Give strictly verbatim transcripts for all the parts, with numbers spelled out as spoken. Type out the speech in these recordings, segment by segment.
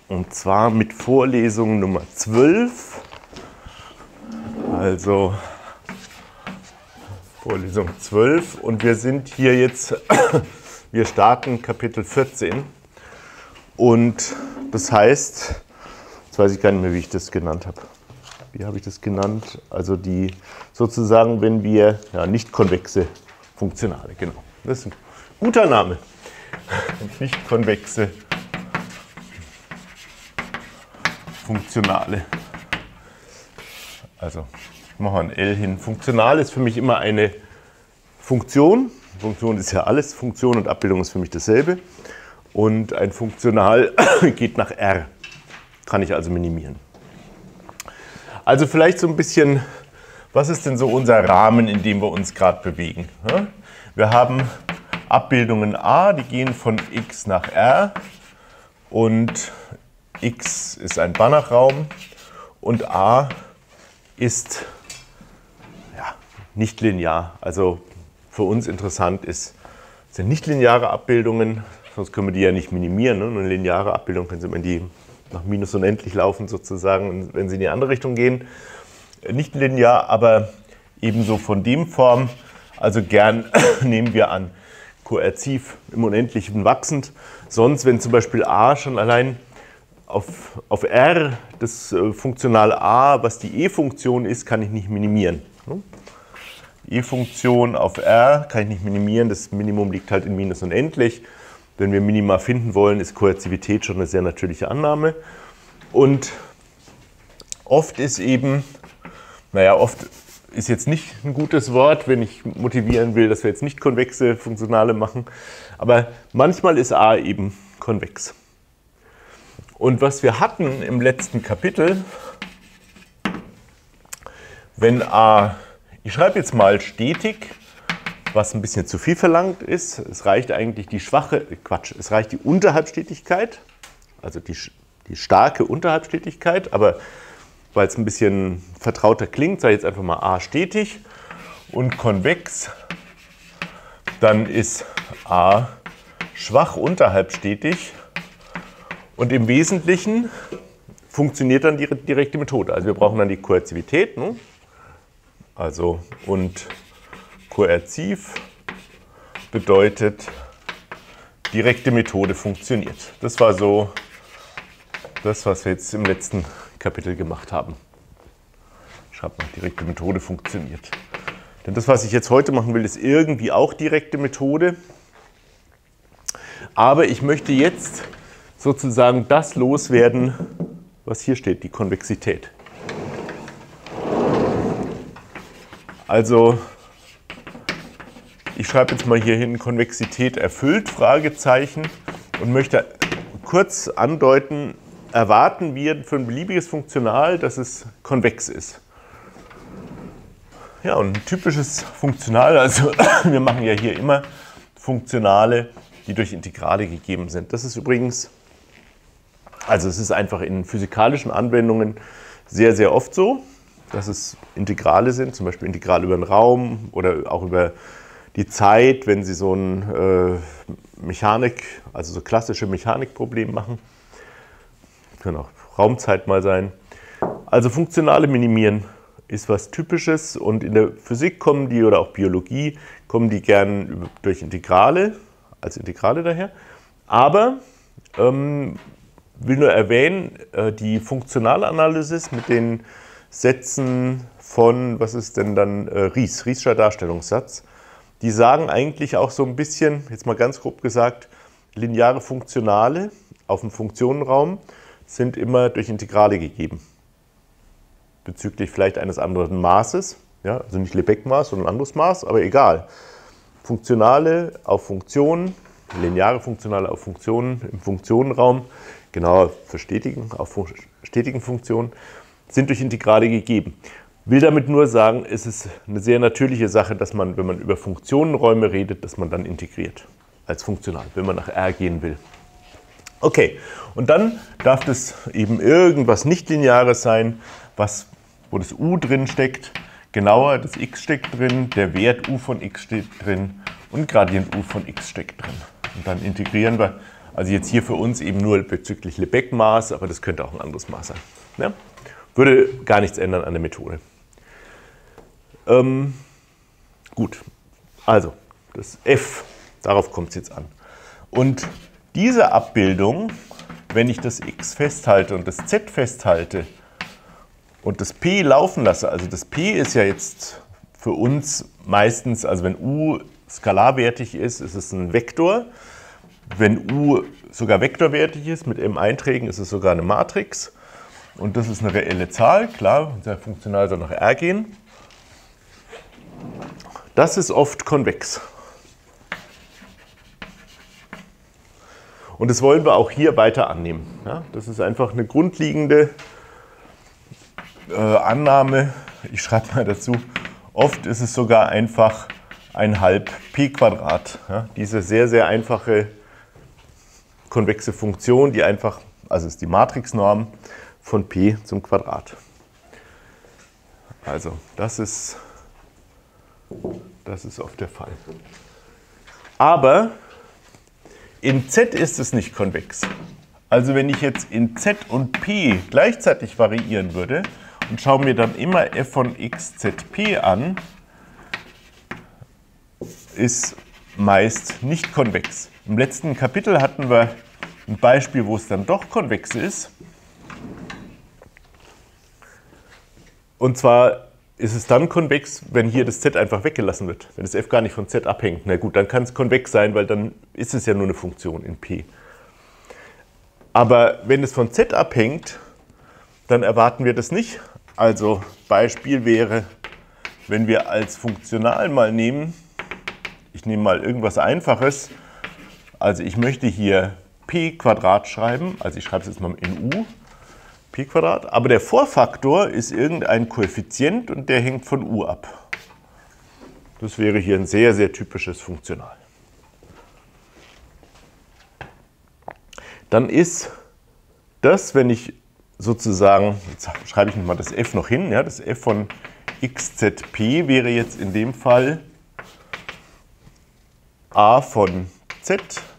Und zwar mit Vorlesung Nummer zwölf. Also Vorlesung zwölf. Und wir sind hier jetzt, wir starten Kapitel vierzehn. Und das heißt, jetzt weiß ich gar nicht mehr, wie ich das genannt habe. Wie habe ich das genannt? Also die sozusagen, wenn wir, ja, nicht konvexe Funktionale, genau. Das ist ein guter Name. Nicht konvexe Funktionale. Also, ich mache ein L hin. Funktional ist für mich immer eine Funktion. Funktion ist ja alles. Funktion und Abbildung ist für mich dasselbe. Und ein Funktional geht nach R. Kann ich also minimieren. Also vielleicht so ein bisschen, was ist denn so unser Rahmen, in dem wir uns gerade bewegen? Wir haben Abbildungen A, die gehen von x nach R und x ist ein Banachraum und A ist, ja, nicht linear. Also für uns interessant ist, sind nicht lineare Abbildungen, sonst können wir die ja nicht minimieren. Ne? Eine lineare Abbildung können Sie, wenn die nach minus unendlich laufen sozusagen, wenn sie in die andere Richtung gehen. Nicht linear, aber ebenso von dem Form. Also gern nehmen wir an koerziv im Unendlichen wachsend. Sonst, wenn zum Beispiel A schon allein auf, auf R, das Funktional A, was die E-Funktion ist, kann ich nicht minimieren. E-Funktion auf R kann ich nicht minimieren, das Minimum liegt halt in minus unendlich. Wenn wir Minima finden wollen, ist Koerzivität schon eine sehr natürliche Annahme. Und oft ist eben, naja, oft ist jetzt nicht ein gutes Wort, wenn ich motivieren will, dass wir jetzt nicht konvexe Funktionale machen. Aber manchmal ist A eben konvex. Und was wir hatten im letzten Kapitel, wenn A, ich schreibe jetzt mal stetig, was ein bisschen zu viel verlangt ist. Es reicht eigentlich die schwache, Quatsch, es reicht die Unterhalbstetigkeit, also die, die starke Unterhalbstetigkeit, aber weil es ein bisschen vertrauter klingt, sage ich jetzt einfach mal A stetig und konvex, dann ist A schwach unterhalbstetig und im Wesentlichen funktioniert dann die direkte Methode. Also wir brauchen dann die Koerzivität, ne? Also und koerziv bedeutet, direkte Methode funktioniert. Das war so das, was wir jetzt im letzten Kapitel gemacht haben. Ich schreibe mal, direkte Methode funktioniert. Denn das, was ich jetzt heute machen will, ist irgendwie auch direkte Methode. Aber ich möchte jetzt sozusagen das loswerden, was hier steht, die Konvexität. Also ich schreibe jetzt mal hier hin, Konvexität erfüllt, Fragezeichen, und möchte kurz andeuten, erwarten wir für ein beliebiges Funktional, dass es konvex ist. Ja, und ein typisches Funktional, also wir machen ja hier immer Funktionale, die durch Integrale gegeben sind. Das ist übrigens, also es ist einfach in physikalischen Anwendungen sehr, sehr oft so, dass es Integrale sind, zum Beispiel Integral über den Raum oder auch über die Zeit, wenn Sie so ein äh, Mechanik, also so klassische Mechanikproblem machen. Kann auch Raumzeit mal sein. Also Funktionale minimieren ist was Typisches und in der Physik kommen die, oder auch Biologie, kommen die gern durch Integrale, als Integrale daher. Aber ähm, will nur erwähnen, äh, die funktionale Analysis mit den Sätzen von, was ist denn dann äh, Ries, Riescher Darstellungssatz, die sagen eigentlich auch so ein bisschen, jetzt mal ganz grob gesagt, lineare Funktionale auf dem Funktionenraum sind immer durch Integrale gegeben. Bezüglich vielleicht eines anderen Maßes, ja, also nicht Lebesgue-Maß, sondern ein anderes Maß, aber egal. Funktionale auf Funktionen, lineare Funktionale auf Funktionen im Funktionenraum, genauer verstetigen, auf stetigen Funktionen, sind durch Integrale gegeben. Will damit nur sagen, es ist eine sehr natürliche Sache, dass man, wenn man über Funktionenräume redet, dass man dann integriert als funktional, wenn man nach R gehen will. Okay, und dann darf das eben irgendwas Nichtlineares sein, was, wo das U drin steckt, genauer, das x steckt drin, der Wert U von x steht drin und Gradient U von x steckt drin. Und dann integrieren wir Also jetzt hier für uns eben nur bezüglich Lebesgue-Maß, aber das könnte auch ein anderes Maß sein. Ja? Würde gar nichts ändern an der Methode. Ähm, gut, also das f, darauf kommt es jetzt an. Und diese Abbildung, wenn ich das x festhalte und das z festhalte und das p laufen lasse, also das p ist ja jetzt für uns meistens, also wenn u skalarwertig ist, ist es ein Vektor. Wenn u sogar vektorwertig ist, mit m Einträgen, ist es sogar eine Matrix. Und das ist eine reelle Zahl, klar, sehr funktional soll nach R gehen. Das ist oft konvex. Und das wollen wir auch hier weiter annehmen. Ja, das ist einfach eine grundlegende äh, Annahme. Ich schreibe mal dazu, oft ist es sogar einfach ein halb p Quadrat. Ja, diese sehr, sehr einfache konvexe Funktion, die einfach, also ist die Matrixnorm von p zum Quadrat. Also das ist, das ist oft der Fall. Aber in z ist es nicht konvex. Also wenn ich jetzt in z und p gleichzeitig variieren würde und schaue mir dann immer f von x zp an, ist meist nicht konvex. Im letzten Kapitel hatten wir ein Beispiel, wo es dann doch konvex ist. Und zwar ist es dann konvex, wenn hier das z einfach weggelassen wird. Wenn das f gar nicht von z abhängt. Na gut, dann kann es konvex sein, weil dann ist es ja nur eine Funktion in p. Aber wenn es von z abhängt, dann erwarten wir das nicht. Also Beispiel wäre, wenn wir als funktional mal nehmen, ich nehme mal irgendwas Einfaches, also ich möchte hier p Quadrat schreiben, also ich schreibe es jetzt mal in u, p Quadrat, aber der Vorfaktor ist irgendein Koeffizient und der hängt von u ab. Das wäre hier ein sehr, sehr typisches Funktional. Dann ist das, wenn ich sozusagen, jetzt schreibe ich mal das f noch hin, ja, das f von xzp wäre jetzt in dem Fall a von z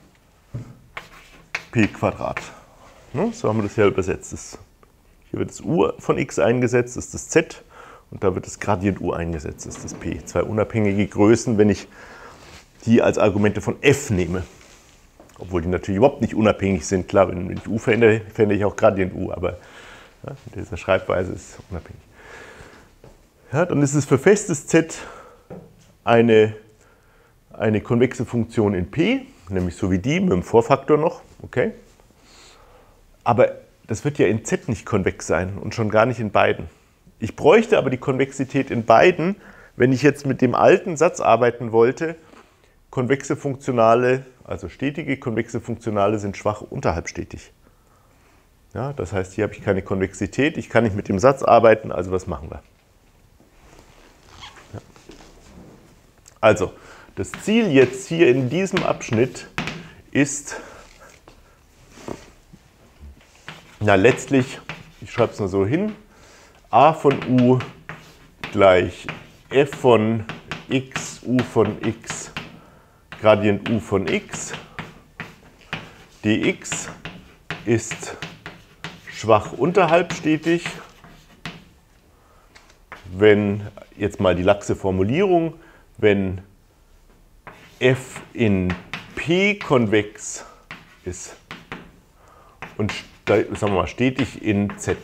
p Quadrat. So haben wir das ja übersetzt. Das, hier wird das u von x eingesetzt, das ist das z, und da wird das Gradient u eingesetzt, das ist das p. Zwei unabhängige Größen, wenn ich die als Argumente von f nehme. Obwohl die natürlich überhaupt nicht unabhängig sind. Klar, wenn ich u verändere, verändere ich auch Gradient u, aber ja, mit dieser Schreibweise ist es unabhängig. Ja, dann ist es für festes z eine, eine konvexe Funktion in p, nämlich so wie die, mit dem Vorfaktor noch. Okay. Aber das wird ja in z nicht konvex sein und schon gar nicht in beiden. Ich bräuchte aber die Konvexität in beiden, wenn ich jetzt mit dem alten Satz arbeiten wollte, konvexe Funktionale, also stetige konvexe Funktionale sind schwach unterhalb stetig. Ja, das heißt, hier habe ich keine Konvexität, ich kann nicht mit dem Satz arbeiten, also was machen wir? Ja. Also, das Ziel jetzt hier in diesem Abschnitt ist, na letztlich, ich schreibe es nur so hin, a von u gleich f von x, u von x, Gradient u von x, dx ist schwach unterhalb stetig, wenn, jetzt mal die laxe Formulierung, wenn f in p konvex ist und sagen wir mal stetig in z.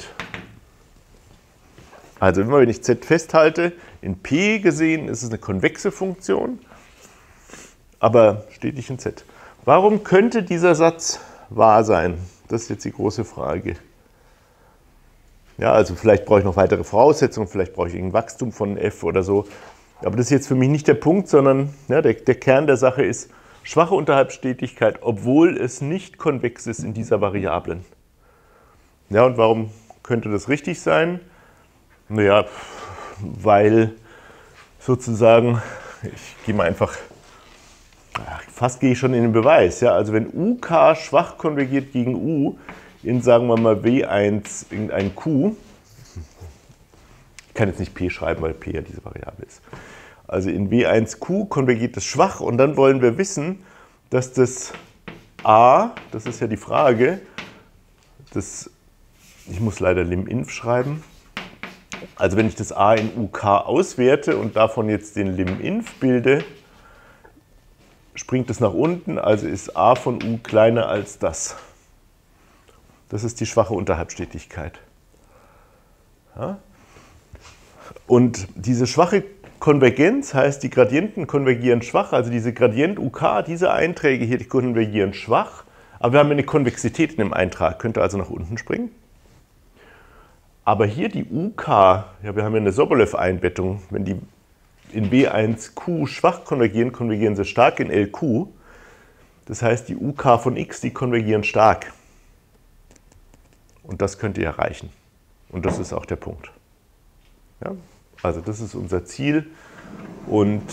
Also immer wenn ich z festhalte, in p gesehen ist es eine konvexe Funktion, aber stetig in z. Warum könnte dieser Satz wahr sein? Das ist jetzt die große Frage. Ja, also vielleicht brauche ich noch weitere Voraussetzungen, vielleicht brauche ich irgendein Wachstum von f oder so. Aber das ist jetzt für mich nicht der Punkt, sondern ja, der, der Kern der Sache ist schwache Unterhalbstetigkeit, obwohl es nicht konvex ist in dieser Variablen. Ja, und warum könnte das richtig sein? Naja, weil sozusagen, ich gehe mal einfach, fast gehe ich schon in den Beweis. Ja? Also wenn U K schwach konvergiert gegen U in, sagen wir mal, W eins irgendein Q, ich kann jetzt nicht P schreiben, weil P ja diese Variable ist. Also in W eins Q konvergiert das schwach und dann wollen wir wissen, dass das a, das ist ja die Frage, das, ich muss leider lim-inf schreiben, also wenn ich das a in uk auswerte und davon jetzt den lim-inf bilde, springt es nach unten, also ist a von u kleiner als das. Das ist die schwache Unterhalbstetigkeit. Ja? Und diese schwache Konvergenz heißt, die Gradienten konvergieren schwach, also diese Gradient U K, diese Einträge hier, die konvergieren schwach, aber wir haben eine Konvexität in dem Eintrag, könnte also nach unten springen. Aber hier die U K, ja, wir haben ja eine Sobolev-Einbettung, wenn die in B eins Q schwach konvergieren, konvergieren sie stark in L Q. Das heißt, die U K von X, die konvergieren stark. Und das könnt ihr erreichen. Und das ist auch der Punkt. Ja? Also das ist unser Ziel. Und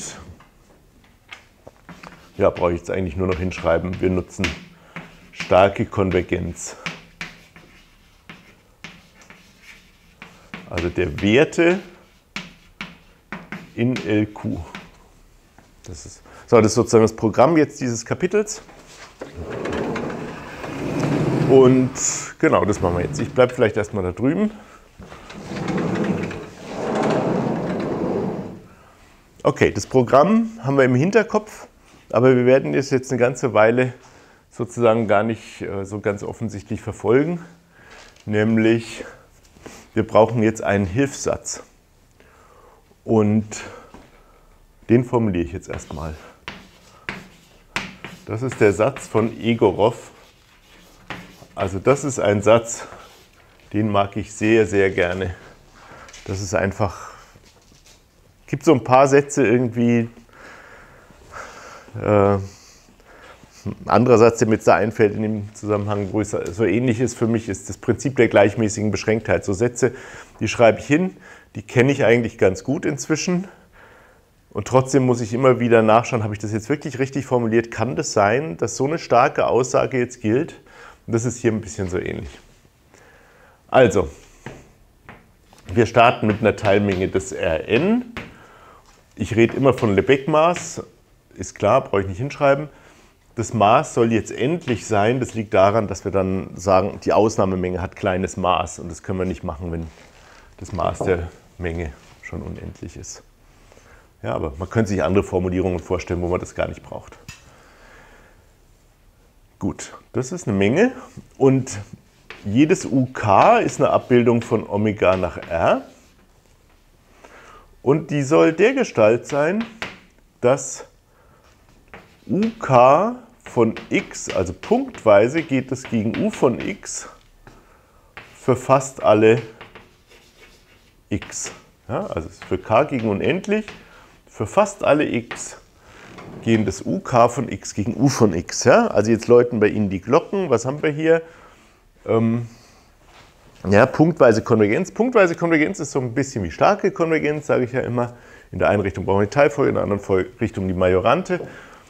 ja, brauche ich jetzt eigentlich nur noch hinschreiben, wir nutzen starke Konvergenz. Also der Werte in L Q. Das ist, so, das ist sozusagen das Programm jetzt dieses Kapitels. Und genau, das machen wir jetzt. Ich bleibe vielleicht erstmal da drüben. Okay, das Programm haben wir im Hinterkopf, aber wir werden es jetzt eine ganze Weile sozusagen gar nicht so ganz offensichtlich verfolgen. Nämlich, wir brauchen jetzt einen Hilfssatz. Und den formuliere ich jetzt erstmal. Das ist der Satz von Egorov. Also das ist ein Satz, den mag ich sehr, sehr gerne. Das ist einfach, es gibt so ein paar Sätze irgendwie, äh, ein anderer Satz, der mir jetzt da einfällt in dem Zusammenhang, wo es so ähnlich ist für mich, ist das Prinzip der gleichmäßigen Beschränktheit. So Sätze, die schreibe ich hin, die kenne ich eigentlich ganz gut inzwischen. Und trotzdem muss ich immer wieder nachschauen, habe ich das jetzt wirklich richtig formuliert? Kann das sein, dass so eine starke Aussage jetzt gilt? Und das ist hier ein bisschen so ähnlich. Also, wir starten mit einer Teilmenge des Rn. Ich rede immer von Lebesgue-Maß, ist klar, brauche ich nicht hinschreiben. Das Maß soll jetzt endlich sein, das liegt daran, dass wir dann sagen, die Ausnahmemenge hat kleines Maß. Und das können wir nicht machen, wenn das Maß der Menge schon unendlich ist. Ja, aber man könnte sich andere Formulierungen vorstellen, wo man das gar nicht braucht. Gut, das ist eine Menge und jedes U K ist eine Abbildung von Omega nach R und die soll dergestalt sein, dass U K von X, also punktweise geht es gegen U von X für fast alle X. Ja, also für K gegen unendlich, für fast alle X gehen das U K von X gegen U von X. Ja? Also jetzt läuten bei Ihnen die Glocken. Was haben wir hier? Ähm, ja, punktweise Konvergenz. Punktweise Konvergenz ist so ein bisschen wie starke Konvergenz, sage ich ja immer. In der einen Richtung brauchen wir die Teilfolge, in der anderen Richtung die Majorante.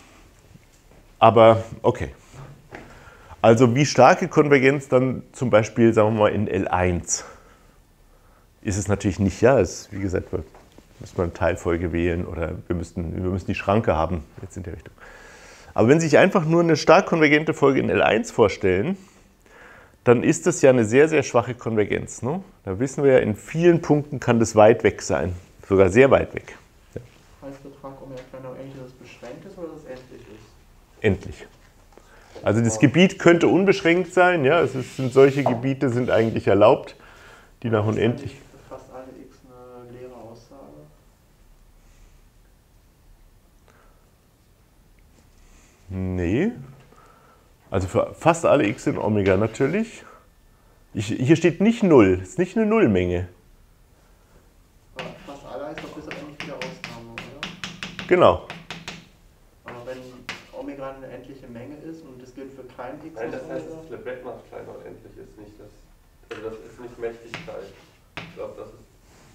Aber okay. Also wie starke Konvergenz dann zum Beispiel, sagen wir mal, in L eins ist es natürlich nicht. Ja, es, wie gesagt, wir müssen wir eine Teilfolge wählen oder wir müssten, wir müssen die Schranke haben, jetzt in der Richtung. Aber wenn Sie sich einfach nur eine stark konvergente Folge in L eins vorstellen, dann ist das ja eine sehr, sehr schwache Konvergenz. Ne? Da wissen wir ja, in vielen Punkten kann das weit weg sein, sogar sehr weit weg. Ja. Heißt Betrag Omega kleiner unendlich, dass es beschränkt ist oder dass es endlich ist? Endlich. Also das Gebiet könnte unbeschränkt sein, ja, es sind solche Gebiete sind eigentlich erlaubt, die nach unendlich... Fast alle X eine leere Aussage? Nee. Also für fast alle X in Omega natürlich. Ich, hier steht nicht null, es ist nicht eine Nullmenge. Fast alle heißt doch bis auf endlich wieder Ausnahme, oder? Genau. Aber wenn Omega eine endliche Menge ist und das gilt für klein X... Nein, das heißt, dass Lebesgue-Maß klein unendlich ist, nicht das. Also das ist nicht Mächtigkeit. Ich glaube, das ist...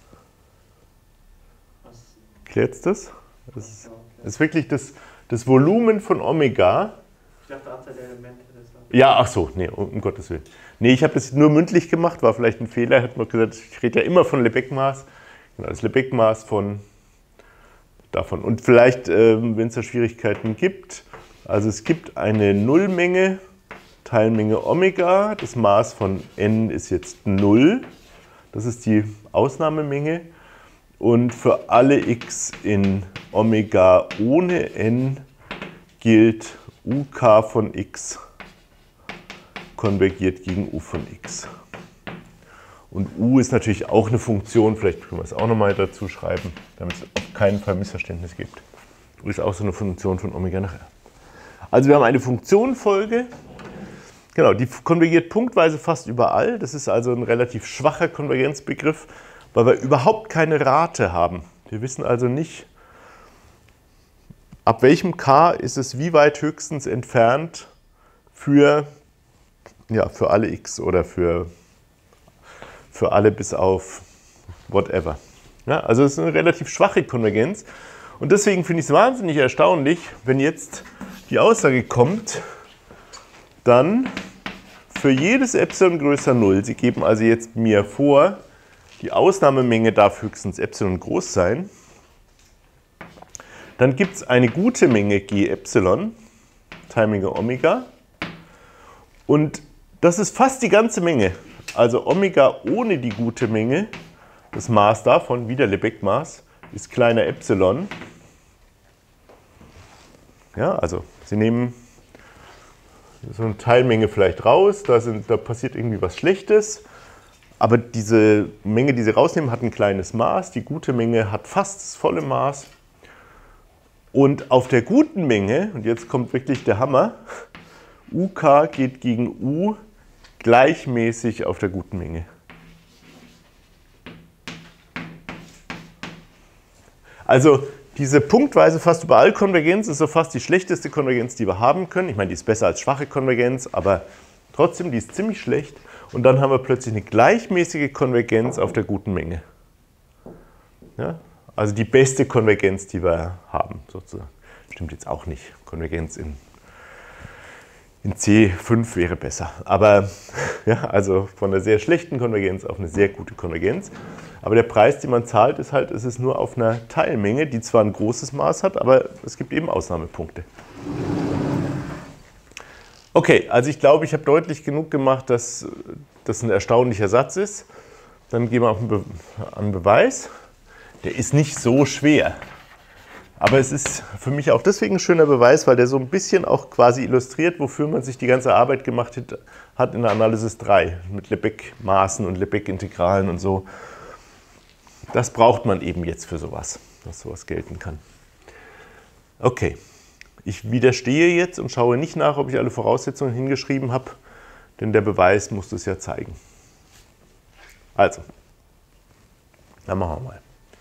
Was? Klärt's das? Das ist, das ist wirklich das, das Volumen von Omega. Ich dachte, Anzahl der Elemente deshalb. Ja, ach so, nee, um Gottes Willen. Nee, ich habe das nur mündlich gemacht, war vielleicht ein Fehler. Hat man gesagt, ich rede ja immer von Lebesgue-Maß. Genau, das Lebesgue-Maß von davon. Und vielleicht, ähm, wenn es da Schwierigkeiten gibt, Also es gibt eine Nullmenge, Teilmenge Omega. Das Maß von n ist jetzt null. Das ist die Ausnahmemenge. Und für alle x in Omega ohne n gilt U K von x konvergiert gegen U von x. Und U ist natürlich auch eine Funktion, vielleicht können wir es auch nochmal dazu schreiben, damit es auf keinen Fall Missverständnis gibt. U ist auch so eine Funktion von Omega nach R. Also wir haben eine Funktionenfolge, genau, die konvergiert punktweise fast überall. Das ist also ein relativ schwacher Konvergenzbegriff, weil wir überhaupt keine Rate haben. Wir wissen also nicht, ab welchem k ist es wie weit höchstens entfernt für, ja, für alle x oder für, für alle bis auf whatever. Ja, also es ist eine relativ schwache Konvergenz. Und deswegen finde ich es wahnsinnig erstaunlich, wenn jetzt die Aussage kommt, dann für jedes Epsilon größer null, Sie geben also jetzt mir vor, die Ausnahmemenge darf höchstens Epsilon groß sein, dann gibt es eine gute Menge G Epsilon, Teilmenge Omega, und das ist fast die ganze Menge. Also Omega ohne die gute Menge, das Maß davon, wieder Lebesgue-Maß, ist kleiner Epsilon. Ja, also Sie nehmen so eine Teilmenge vielleicht raus, da, sind, da passiert irgendwie was Schlechtes, aber diese Menge, die Sie rausnehmen, hat ein kleines Maß, die gute Menge hat fast das volle Maß. Und auf der guten Menge, und jetzt kommt wirklich der Hammer, U K geht gegen U gleichmäßig auf der guten Menge. Also diese punktweise fast überall Konvergenz ist so fast die schlechteste Konvergenz, die wir haben können. Ich meine, die ist besser als schwache Konvergenz, aber trotzdem, die ist ziemlich schlecht. Und dann haben wir plötzlich eine gleichmäßige Konvergenz auf der guten Menge. Ja? Also die beste Konvergenz, die wir haben, sozusagen. Stimmt jetzt auch nicht. Konvergenz in, in C fünf wäre besser. Aber ja, also von einer sehr schlechten Konvergenz auf eine sehr gute Konvergenz. Aber der Preis, den man zahlt, ist halt, es ist nur auf einer Teilmenge, die zwar ein großes Maß hat, aber es gibt eben Ausnahmepunkte. Okay, also ich glaube, ich habe deutlich genug gemacht, dass das ein erstaunlicher Satz ist. Dann gehen wir auf den Be- an Beweis. Der ist nicht so schwer. Aber es ist für mich auch deswegen ein schöner Beweis, weil der so ein bisschen auch quasi illustriert, wofür man sich die ganze Arbeit gemacht hat in der Analysis drei. Mit Lebesgue-Maßen und Lebesgue-Integralen und so. Das braucht man eben jetzt für sowas, dass sowas gelten kann. Okay, ich widerstehe jetzt und schaue nicht nach, ob ich alle Voraussetzungen hingeschrieben habe, denn der Beweis muss das ja zeigen. Also, dann machen wir mal.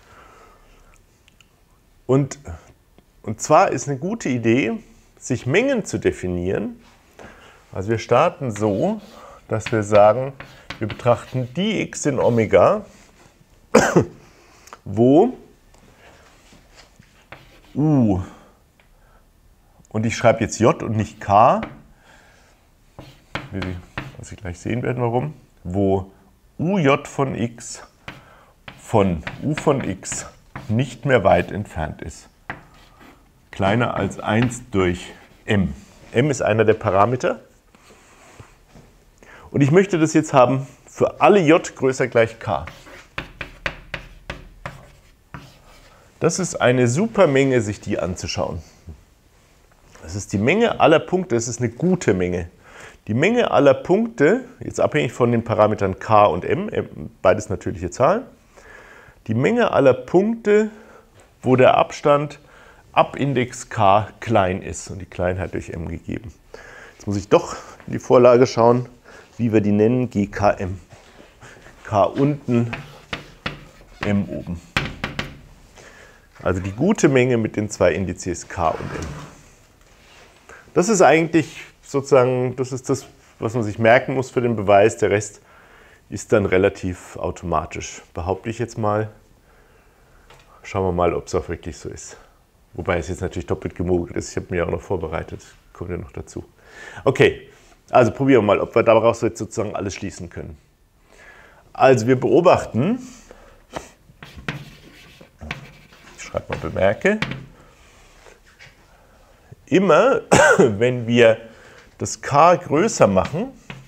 Und, und zwar ist eine gute Idee, sich Mengen zu definieren. Also wir starten so, dass wir sagen, wir betrachten die x in Omega, wo U, und ich schreibe jetzt J und nicht K, was Sie gleich sehen werden, warum, wo Uj von x von U von x nicht mehr weit entfernt ist. Kleiner als eins durch m. M ist einer der Parameter. Und ich möchte das jetzt haben für alle j größer gleich k. Das ist eine super Menge, sich die anzuschauen. Das ist die Menge aller Punkte, das ist eine gute Menge. Die Menge aller Punkte, jetzt abhängig von den Parametern k und m, beides natürliche Zahlen, die Menge aller Punkte, wo der Abstand ab Index k klein ist und die Kleinheit durch m gegeben. Jetzt muss ich doch in die Vorlage schauen, wie wir die nennen, G K M. K unten, m oben. Also die gute Menge mit den zwei Indizes k und m. Das ist eigentlich sozusagen, das ist das, was man sich merken muss für den Beweis. Der Rest ist dann relativ automatisch, behaupte ich jetzt mal. Schauen wir mal, ob es auch wirklich so ist. Wobei es jetzt natürlich doppelt gemogelt ist. Ich habe mir auch noch vorbereitet, kommt ja noch dazu. Okay, also probieren wir mal, ob wir daraus jetzt sozusagen alles schließen können. Also wir beobachten, ich schreibe mal Bemerke, immer, wenn wir das K größer machen,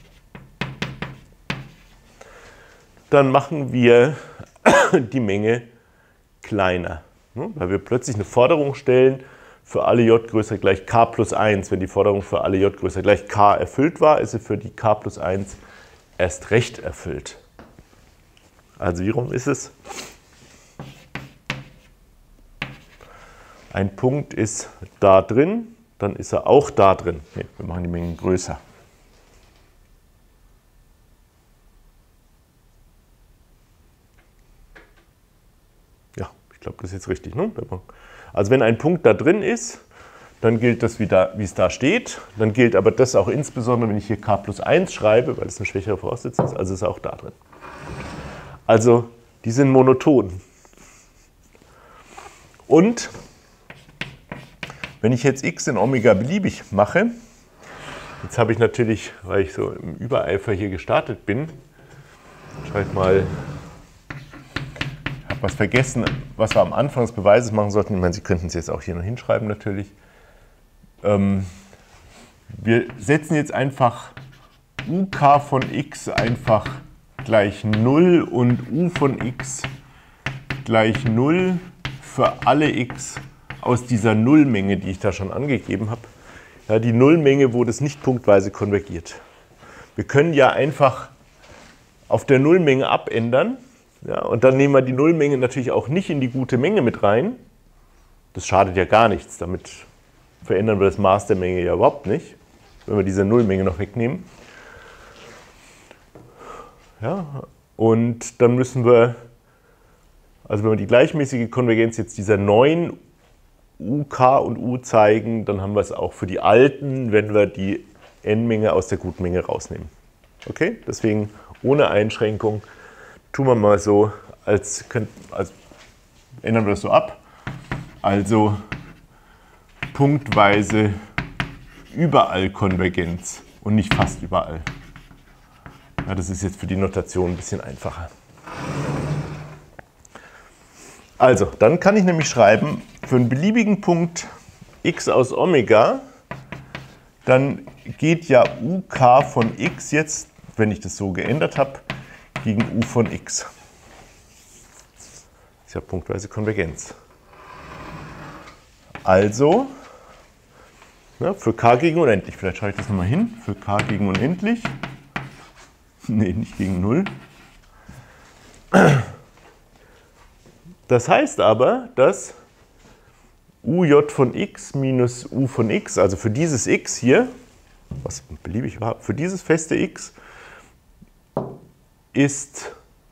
dann machen wir die Menge kleiner. Weil wir plötzlich eine Forderung stellen, für alle j größer gleich k plus eins. Wenn die Forderung für alle j größer gleich k erfüllt war, ist sie für die k plus eins erst recht erfüllt. Also wie rum ist es? Ein Punkt ist da drin, dann ist er auch da drin. Nee, wir machen die Mengen größer. Ja, ich glaube, das ist jetzt richtig. Ne? Also wenn ein Punkt da drin ist, dann gilt das, wie, da, wie es da steht. Dann gilt aber das auch insbesondere, wenn ich hier k plus eins schreibe, weil es eine schwächere Voraussetzung ist, also ist es auch da drin. Also die sind monoton. Und wenn ich jetzt x in Omega beliebig mache, jetzt habe ich natürlich, weil ich so im Übereifer hier gestartet bin, schreibe mal, ich habe was vergessen, was wir am Anfang des Beweises machen sollten. Ich meine, Sie könnten es jetzt auch hier noch hinschreiben natürlich. Ähm, wir setzen jetzt einfach U K von x einfach gleich null und U von x gleich null für alle x aus dieser Nullmenge, die ich da schon angegeben habe. Ja, die Nullmenge, wo das nicht punktweise konvergiert. Wir können ja einfach auf der Nullmenge abändern. Ja, und dann nehmen wir die Nullmenge natürlich auch nicht in die gute Menge mit rein. Das schadet ja gar nichts. Damit verändern wir das Maß der Menge ja überhaupt nicht, wenn wir diese Nullmenge noch wegnehmen. Ja, und dann müssen wir, also wenn wir die gleichmäßige Konvergenz jetzt dieser neuen U K und U zeigen, dann haben wir es auch für die alten, wenn wir die n-Menge aus der Gutmenge rausnehmen. Okay, deswegen ohne Einschränkung tun wir mal so, als, könnt, als ändern wir das so ab. Also punktweise überall Konvergenz und nicht fast überall. Ja, das ist jetzt für die Notation ein bisschen einfacher. Also, dann kann ich nämlich schreiben, für einen beliebigen Punkt x aus Omega, dann geht ja U K von x jetzt, wenn ich das so geändert habe, gegen U von x. Das ist ja punktweise Konvergenz. Also, ja, für k gegen unendlich, vielleicht schreibe ich das nochmal hin, für k gegen unendlich, nee, nicht gegen null. Das heißt aber, dass uj von x minus u von x, also für dieses x hier, was beliebig war, für dieses feste x, ist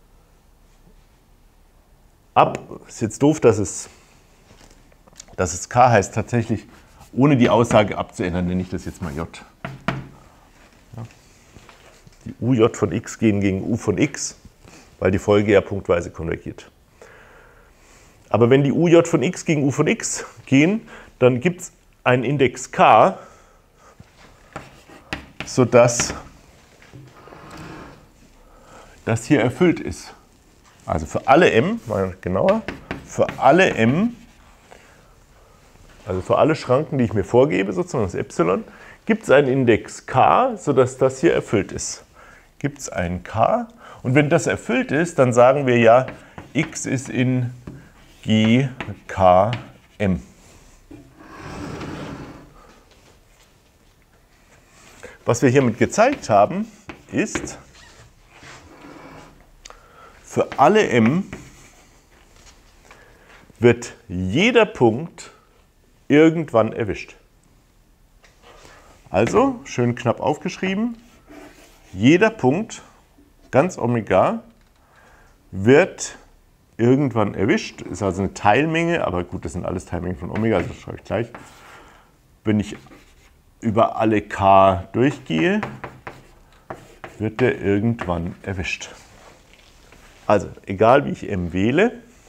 ab, ist jetzt doof, dass es, dass es k heißt, tatsächlich ohne die Aussage abzuändern, nenne ich das jetzt mal j. Ja. Die uj von x gehen gegen u von x, weil die Folge ja punktweise konvergiert. Aber wenn die uj von x gegen u von x gehen, dann gibt es einen Index k, sodass das hier erfüllt ist. Also für alle m, mal genauer, für alle m, also für alle Schranken, die ich mir vorgebe, sozusagen das Epsilon, gibt es einen Index k, sodass das hier erfüllt ist. Gibt es einen k, und wenn das erfüllt ist, dann sagen wir ja, x ist in G K M. Was wir hiermit gezeigt haben, ist, für alle m wird jeder Punkt irgendwann erwischt. Also, schön knapp aufgeschrieben, jeder Punkt, ganz Omega, wird irgendwann erwischt, ist also eine Teilmenge, aber gut, das sind alles Teilmengen von Omega, also das schreibe ich gleich. Wenn ich über alle k durchgehe, wird der irgendwann erwischt. Also, egal wie ich m wähle,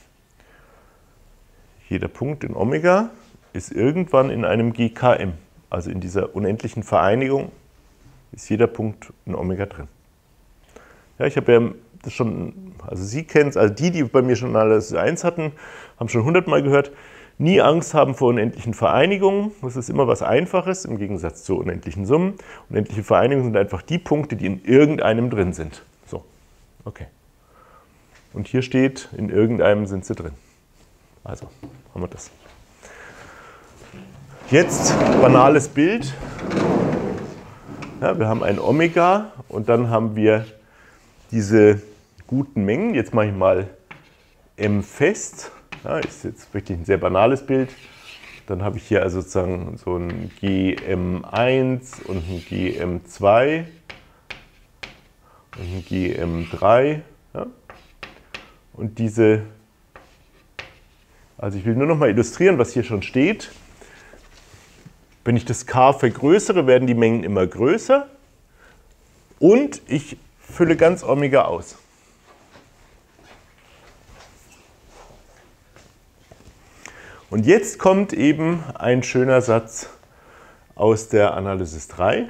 jeder Punkt in Omega ist irgendwann in einem G K M. Also in dieser unendlichen Vereinigung ist jeder Punkt in Omega drin. Ja, ich habe ja das schon, also Sie kennen es, also die, die bei mir schon alles eins hatten, haben schon hundertmal gehört, Nie Angst haben vor unendlichen Vereinigungen. Das ist immer was Einfaches im Gegensatz zu unendlichen Summen. Unendliche Vereinigungen sind einfach die Punkte, die in irgendeinem drin sind. So, okay. Und hier steht, in irgendeinem sind sie drin. Also haben wir das. Jetzt banales Bild. Ja, wir haben ein Omega und dann haben wir diese guten Mengen. Jetzt mache ich mal M fest. Ja, ist jetzt wirklich ein sehr banales Bild. Dann habe ich hier also sozusagen so ein G M eins und ein G M zwei und ein G M drei. Ja. Und diese, also ich will nur noch mal illustrieren, was hier schon steht. Wenn ich das K vergrößere, werden die Mengen immer größer und ich fülle ganz Omega aus. Und jetzt kommt eben ein schöner Satz aus der Analysis drei.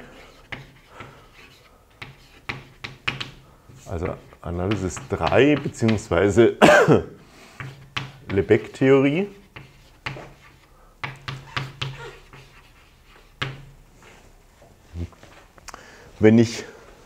Also Analysis drei bzw. Lebesgue-Theorie. Wenn ich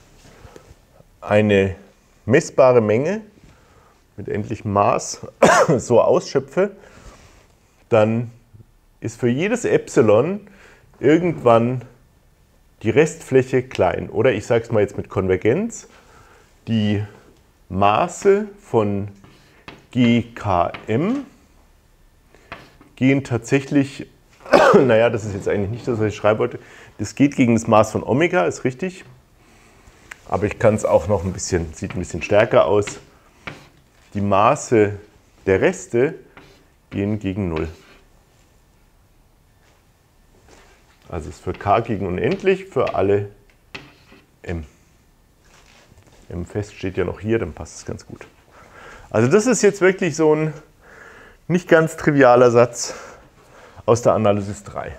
eine messbare Menge mit endlichem Maß so ausschöpfe, dann ist für jedes Epsilon irgendwann die Restfläche klein. Oder ich sage es mal jetzt mit Konvergenz, die Maße von G K M gehen tatsächlich, naja, das ist jetzt eigentlich nicht das, was ich schreiben wollte, das geht gegen das Maß von Omega, ist richtig. Aber ich kann es auch noch ein bisschen, sieht ein bisschen stärker aus. Die Maße der Reste gehen gegen null. Also ist für K gegen unendlich für alle M. M fest steht ja noch hier, dann passt es ganz gut. Also das ist jetzt wirklich so ein nicht ganz trivialer Satz aus der Analysis drei.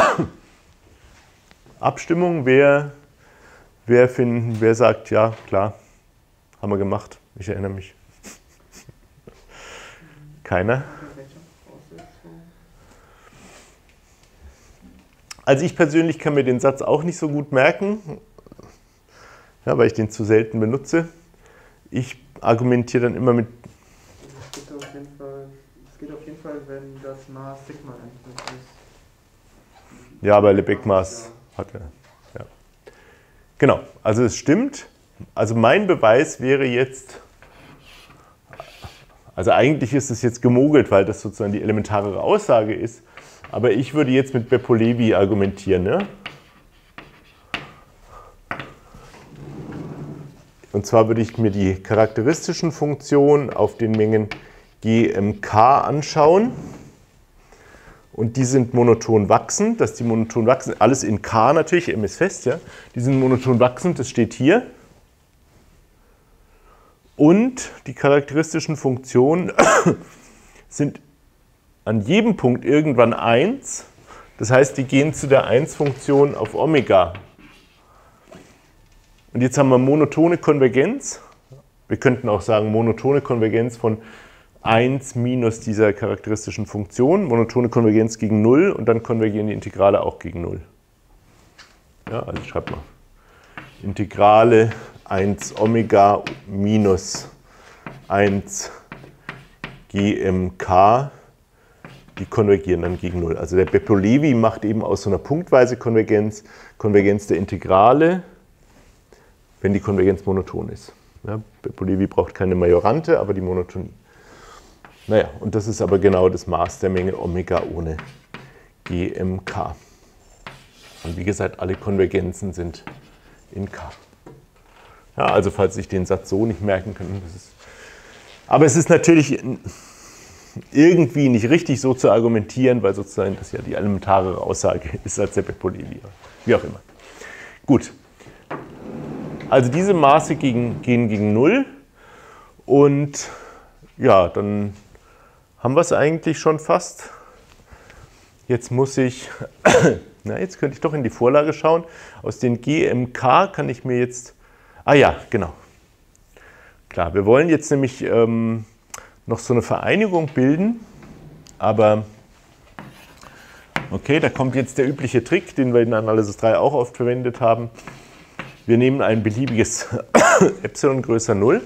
Abstimmung, wer, wer, finden, wer sagt, ja, klar, haben wir gemacht, ich erinnere mich. Keiner? Also ich persönlich kann mir den Satz auch nicht so gut merken, ja, weil ich den zu selten benutze. Ich argumentiere dann immer mit... Es geht auf jeden Fall, es geht auf jeden Fall, wenn das Maß Sigma endlich ist. Ja, aber Lebesgue-Maß hat er. Ja. Genau, also es stimmt. Also mein Beweis wäre jetzt... Also eigentlich ist es jetzt gemogelt, weil das sozusagen die elementarere Aussage ist. Aber ich würde jetzt mit Beppe-Levi argumentieren. Ne? Und zwar würde ich mir die charakteristischen Funktionen auf den Mengen G M K anschauen. Und die sind monoton wachsend. Dass die monoton wachsen, alles in K natürlich, M ist fest. Ja? Die sind monoton wachsend, das steht hier. Und die charakteristischen Funktionen sind an jedem Punkt irgendwann eins. Das heißt, die gehen zu der eins-Funktion auf Omega. Und jetzt haben wir monotone Konvergenz. Wir könnten auch sagen, monotone Konvergenz von eins minus dieser charakteristischen Funktion. Monotone Konvergenz gegen null und dann konvergieren die Integrale auch gegen null. Ja, also ich schreibe mal. Integrale eins Omega minus eins G M K, die konvergieren dann gegen null. Also der Beppe-Levi macht eben aus so einer punktweise Konvergenz, Konvergenz der Integrale, wenn die Konvergenz monoton ist. Ja, Beppe-Levi braucht keine Majorante, aber die Monotonie. Naja, und das ist aber genau das Maß der Menge Omega ohne G M K. Und wie gesagt, alle Konvergenzen sind in K. Ja, also falls Sie sich den Satz so nicht merken können. Das ist, aber es ist natürlich irgendwie nicht richtig so zu argumentieren, weil sozusagen das ja die elementarere Aussage ist als der Beppe-Levi. Wie auch immer. Gut. Also diese Maße gegen, gehen gegen null und ja, dann haben wir es eigentlich schon fast. Jetzt muss ich, na jetzt könnte ich doch in die Vorlage schauen. Aus den G M K kann ich mir jetzt, ah ja, genau. Klar, wir wollen jetzt nämlich ähm, noch so eine Vereinigung bilden, aber Okay, da kommt jetzt der übliche Trick, den wir in Analysis drei auch oft verwendet haben. Wir nehmen ein beliebiges Epsilon größer null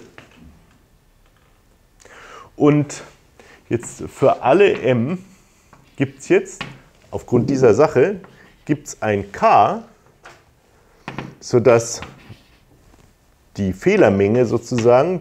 und jetzt für alle m gibt es jetzt, aufgrund dieser Sache, gibt es ein k, sodass die Fehlermenge sozusagen,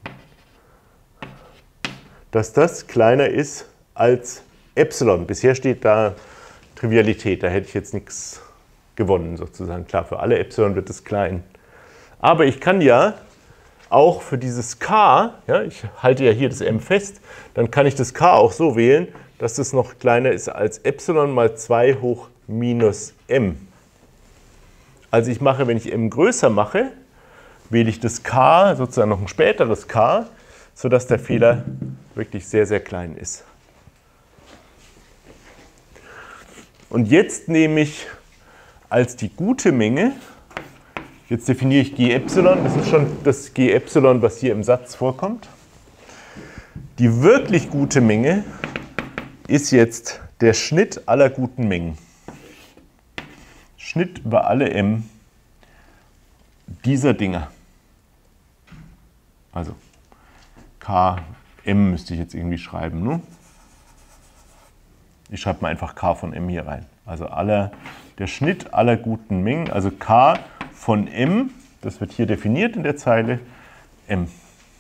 dass das kleiner ist als Epsilon. Bisher steht da Trivialität, da hätte ich jetzt nichts gewonnen sozusagen. Klar, für alle Epsilon wird es klein. Aber ich kann ja auch für dieses k, ja, ich halte ja hier das m fest, dann kann ich das k auch so wählen, dass das noch kleiner ist als Epsilon mal zwei hoch minus m. Also ich mache, wenn ich m größer mache, wähle ich das k, sozusagen noch ein späteres k, sodass der Fehler wirklich sehr, sehr klein ist. Und jetzt nehme ich als die gute Menge, jetzt definiere ich G Epsilon, das ist schon das G Epsilon, was hier im Satz vorkommt. Die wirklich gute Menge ist jetzt der Schnitt aller guten Mengen. Schnitt über alle m dieser Dinger. Also K M müsste ich jetzt irgendwie schreiben, ne? Ich schreibe mal einfach K von M hier rein. Also aller, der Schnitt aller guten Mengen, also K von M, das wird hier definiert in der Zeile, M.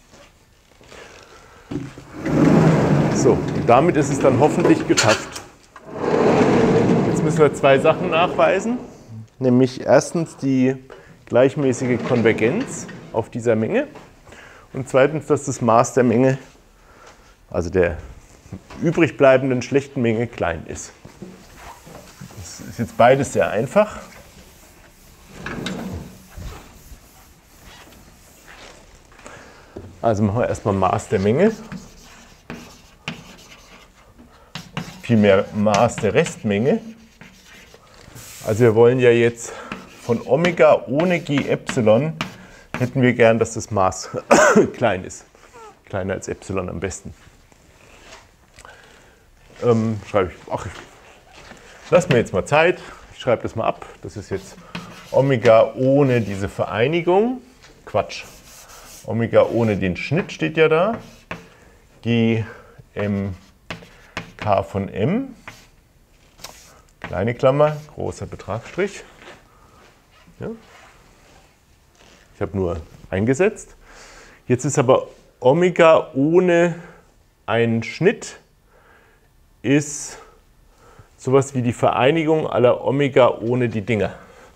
So, und damit ist es dann hoffentlich geschafft. Jetzt müssen wir zwei Sachen nachweisen, nämlich erstens die gleichmäßige Konvergenz auf dieser Menge und zweitens, dass das Maß der Menge, also der übrig bleibenden schlechten Menge, klein ist. Das ist jetzt beides sehr einfach. Also machen wir erstmal Maß der Menge, vielmehr Maß der Restmenge. Also wir wollen ja jetzt von Omega ohne G Epsilon, hätten wir gern, dass das Maß klein ist. Kleiner als Epsilon am besten. Ähm, schreibe ich, ach, lass mir jetzt mal Zeit, ich schreibe das mal ab. Das ist jetzt Omega ohne diese Vereinigung. Quatsch. Omega ohne den Schnitt steht ja da. G M K von M. Kleine Klammer, großer Betragsstrich. Ja. Ich habe nur eingesetzt. Jetzt ist aber Omega ohne einen Schnitt ist sowas wie die Vereinigung aller Omega ohne die Dinger.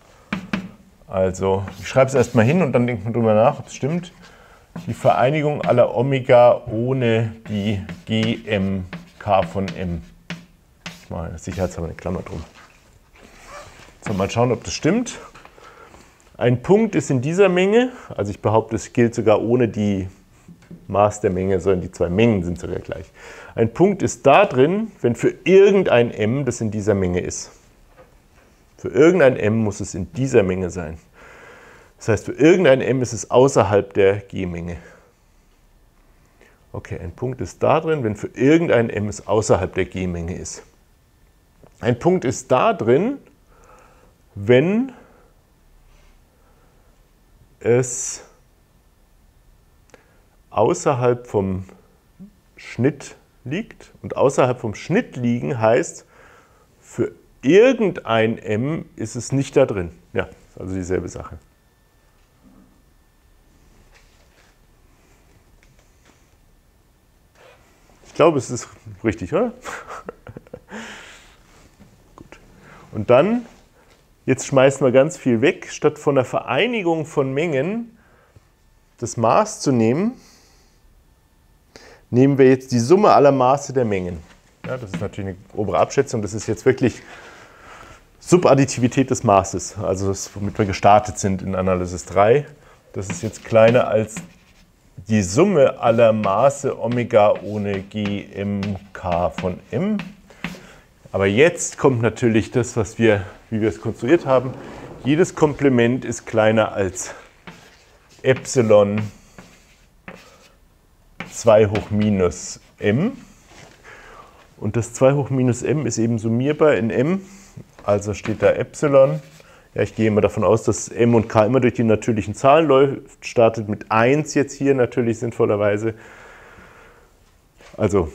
Also ich schreibe es erstmal hin und dann denkt man drüber nach, ob es stimmt. Die Vereinigung aller Omega ohne die G M K von M. Ich mache sicherheitshalber eine Klammer drum. So, mal schauen, ob das stimmt. Ein Punkt ist in dieser Menge, also ich behaupte, es gilt sogar ohne die Maß der Menge, sondern die zwei Mengen sind sogar gleich. Ein Punkt ist da drin, wenn für irgendein m das in dieser Menge ist. Für irgendein m muss es in dieser Menge sein. Das heißt, für irgendein m ist es außerhalb der G-Menge. Okay, ein Punkt ist da drin, wenn für irgendein m es außerhalb der G-Menge ist. Ein Punkt ist da drin, wenn es außerhalb vom Schnitt liegt. Und außerhalb vom Schnitt liegen heißt, für irgendein m ist es nicht da drin. Ja, ist also dieselbe Sache. Ich glaube, es ist richtig, oder? Gut. Und dann, jetzt schmeißen wir ganz viel weg. Statt von der Vereinigung von Mengen das Maß zu nehmen, nehmen wir jetzt die Summe aller Maße der Mengen. Ja, das ist natürlich eine obere Abschätzung. Das ist jetzt wirklich Subadditivität des Maßes, also das, womit wir gestartet sind in Analysis drei. Das ist jetzt kleiner als die Summe aller Maße Omega ohne G M K von M. Aber jetzt kommt natürlich das, was wir, wie wir es konstruiert haben. Jedes Komplement ist kleiner als Epsilon zwei hoch minus m. Und das zwei hoch minus m ist eben summierbar in m, also steht da Epsilon. Ja, ich gehe immer davon aus, dass m und k immer durch die natürlichen Zahlen läuft, startet mit eins jetzt hier natürlich sinnvollerweise. Also,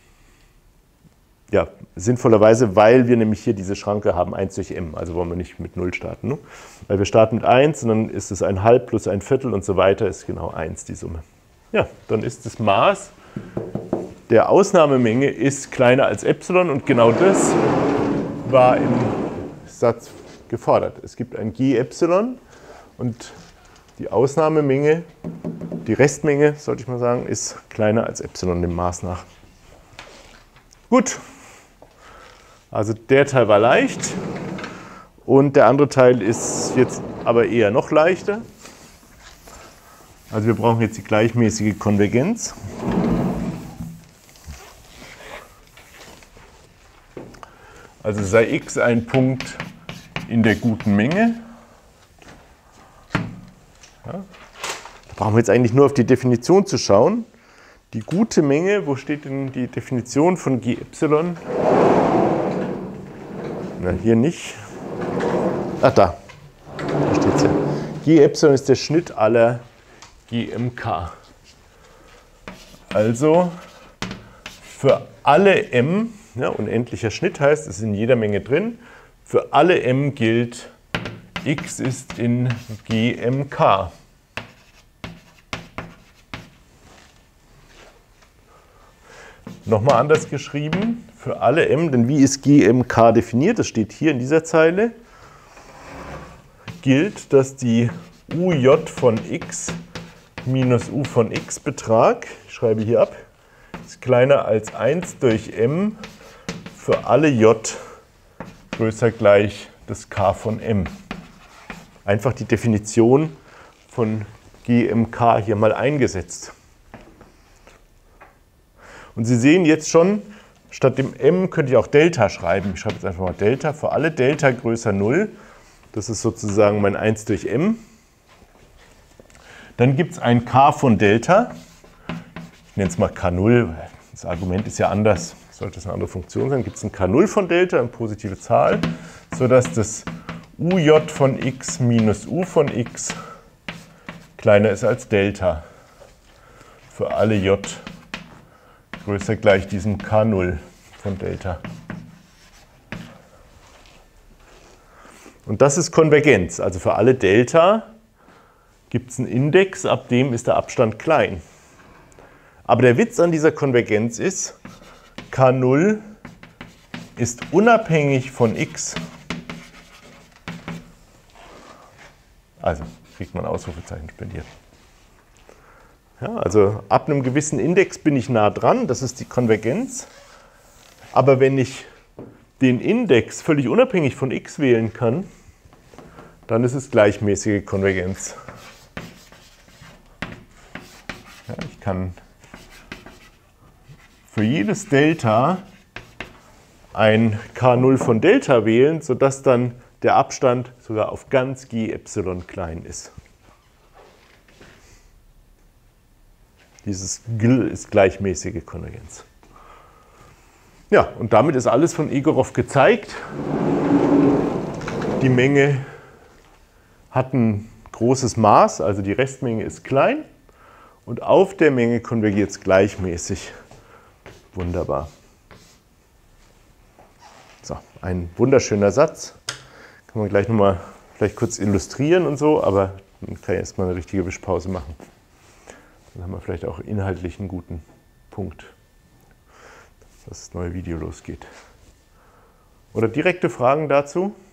ja, sinnvollerweise, weil wir nämlich hier diese Schranke haben, eins durch m, also wollen wir nicht mit null starten. Ne? Weil wir starten mit eins und dann ist es ein Halb plus ein Viertel und so weiter, ist genau eins die Summe. Ja, dann ist das Maß der Ausnahmemenge ist kleiner als Epsilon und genau das war im Satz gefordert. Es gibt ein G Epsilon und die Ausnahmemenge, die Restmenge, sollte ich mal sagen, ist kleiner als Epsilon dem Maß nach. Gut, also der Teil war leicht und der andere Teil ist jetzt aber eher noch leichter. Also wir brauchen jetzt die gleichmäßige Konvergenz. Also sei x ein Punkt in der guten Menge. Ja. Da brauchen wir jetzt eigentlich nur auf die Definition zu schauen. Die gute Menge, wo steht denn die Definition von G Epsilon? Na, hier nicht. Ach, da. Da steht es ja. G Epsilon ist der Schnitt aller G M K. Also für alle m, ja, unendlicher Schnitt heißt, es ist in jeder Menge drin, für alle m gilt, x ist in G M K. Nochmal anders geschrieben, für alle m, denn wie ist G M K definiert? Das steht hier in dieser Zeile. Gilt, dass die U J von x minus U von x Betrag, ich schreibe hier ab, ist kleiner als eins durch m für alle j größer gleich das k von m. Einfach die Definition von G M K hier mal eingesetzt. Und Sie sehen jetzt schon, statt dem m könnte ich auch Delta schreiben. Ich schreibe jetzt einfach mal Delta für alle Delta größer null. Das ist sozusagen mein eins durch m. Dann gibt es ein k von Delta. Ich nenne es mal k null. Das Argument ist ja anders. Sollte es eine andere Funktion sein, gibt es ein k null von Delta, eine positive Zahl, sodass das U J von x minus U von x kleiner ist als Delta. Für alle j größer gleich diesem k null von Delta. Und das ist Konvergenz. Also für alle Delta gibt es einen Index, ab dem ist der Abstand klein. Aber der Witz an dieser Konvergenz ist, k null ist unabhängig von x. Also kriegt man Ausrufezeichen spendiert. Ja, also ab einem gewissen Index bin ich nah dran, das ist die Konvergenz. Aber wenn ich den Index völlig unabhängig von x wählen kann, dann ist es gleichmäßige Konvergenz. Ja, ich kann für jedes Delta ein k null von Delta wählen, sodass dann der Abstand sogar auf ganz G Epsilon klein ist. Dieses G ist gleichmäßige Konvergenz. Ja, und damit ist alles von Egorov gezeigt. Die Menge hat ein großes Maß, also die Restmenge ist klein. Und auf der Menge konvergiert es gleichmäßig. Wunderbar. So, ein wunderschöner Satz. Kann man gleich nochmal vielleicht kurz illustrieren und so, aber dann kann ich erstmal eine richtige Wischpause machen. Dann haben wir vielleicht auch inhaltlich einen guten Punkt, dass das neue Video losgeht. Oder direkte Fragen dazu?